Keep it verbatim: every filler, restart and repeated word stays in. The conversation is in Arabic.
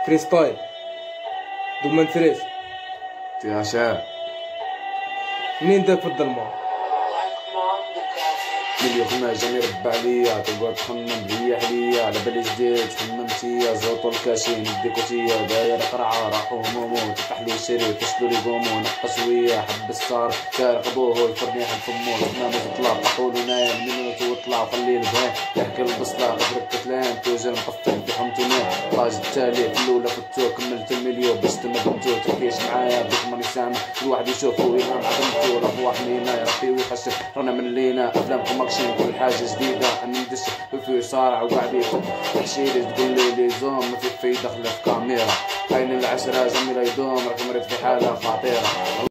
فريستايل دوما تريس يا شاب منين داك في الظلمة؟ مليون خدمة جاني ربع عليا تقعد تخمم ريح ليا على بالي جديد خممتيا زوطو الكاشين ديكوتيا داير قرعة راحو همومو تفتح لي شري فشلو لي قومو نقص ويا حب الصار كارق ابوه الفرني حب فمو الخدمة تطلع طحولو نايم منو وطلع وخلي البهان يحكي البصلة قدرك كتلان توجر مقفل في حمتوني طاج التالي في الاولى فتو كملت المليون باش تمدمتو تركيش معايا بيك ماني سامع كل واحد يشوفو يغرم عدمتو راه واحد مينا يربي ويخشف رانا من لينا افلامكم ماكشين كل حاجة جديدة أنا ندش في صارع وقاعد يكون تحشيلي تقول لي لي زوم ما في في دخل في كاميرا عين العشرة زميلة يدوم رقم في حالة خطيرة.